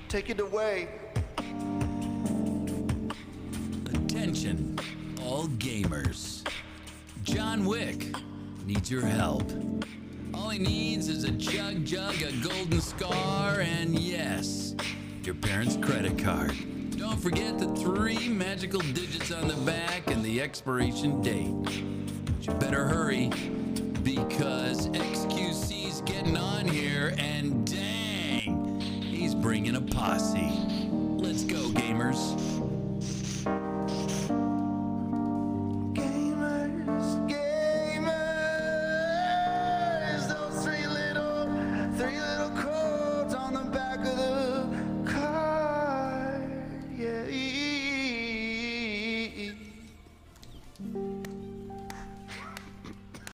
Take it away. Attention, all gamers. John Wick needs your help. All he needs is a jug, a golden scar, and yes, your parents' credit card. Don't forget the 3 magical digits on the back and the expiration date. But you better hurry, because XQC's getting on here, and dang, he's bringing a posse. Let's go, gamers.